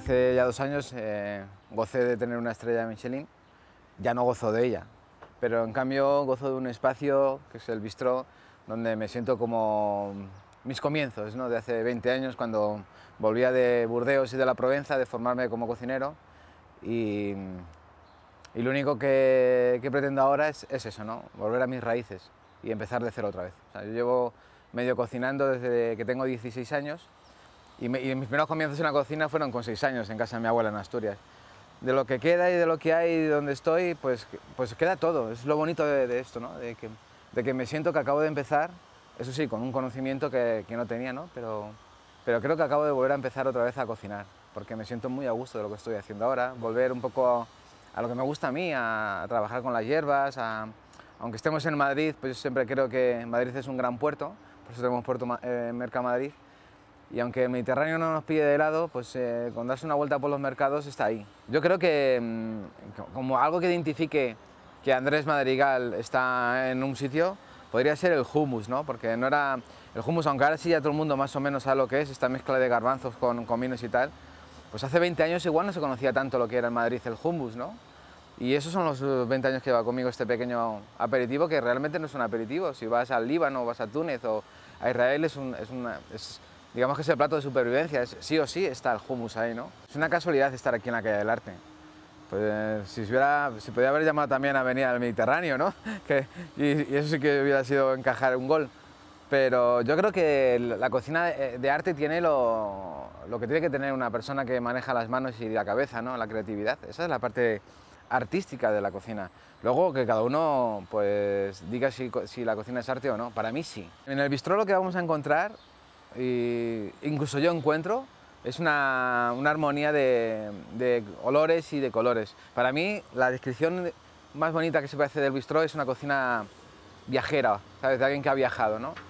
Hace ya 2 años gocé de tener una estrella de Michelin, ya no gozo de ella, pero en cambio gozo de un espacio que es el bistró, donde me siento como mis comienzos, ¿no? De hace 20 años, cuando volvía de Burdeos y de la Provenza, de formarme como cocinero, y, y lo único que pretendo ahora es eso, ¿no? Volver a mis raíces y empezar de cero otra vez. O sea, yo llevo medio cocinando desde que tengo 16 años, y mis primeros comienzos en la cocina fueron con 6 años en casa de mi abuela en Asturias. De lo que queda y de lo que hay y de donde estoy, pues queda todo. Es lo bonito de esto, ¿no? De que me siento que acabo de empezar, eso sí, con un conocimiento que no tenía, ¿no? Pero creo que acabo de volver a empezar otra vez a cocinar, porque me siento muy a gusto de lo que estoy haciendo ahora, volver un poco a lo que me gusta a mí, a trabajar con las hierbas, aunque estemos en Madrid, pues yo siempre creo que Madrid es un gran puerto, por eso tenemos Puerto Mercamadrid. Y aunque el Mediterráneo no nos pide de helado, pues con darse una vuelta por los mercados está ahí. Yo creo que como algo que identifique que Andrés Madrigal está en un sitio, podría ser el hummus, ¿no? Porque no era el hummus, aunque ahora sí ya todo el mundo más o menos sabe lo que es, esta mezcla de garbanzos con cominos y tal, pues hace 20 años igual no se conocía tanto lo que era en Madrid el hummus, ¿no? Y esos son los 20 años que va conmigo este pequeño aperitivo, que realmente no es un aperitivo. Si vas al Líbano, vas a Túnez o a Israel, digamos que es el plato de supervivencia, sí o sí está el hummus ahí, ¿no? Es una casualidad estar aquí en la Calle del Arte. Pues si podía haber llamado también Avenida del Mediterráneo, ¿no? Y eso sí que hubiera sido encajar un gol. Pero yo creo que la cocina de arte tiene lo que tiene que tener una persona que maneja las manos y la cabeza, ¿no? La creatividad. Esa es la parte artística de la cocina. Luego que cada uno pues diga si la cocina es arte o no. Para mí sí. En el bistró lo que vamos a encontrar, y incluso yo encuentro, es una armonía de olores y de colores. Para mí la descripción más bonita que se puede hacer del bistró es una cocina viajera, ¿sabes? De alguien que ha viajado, ¿no?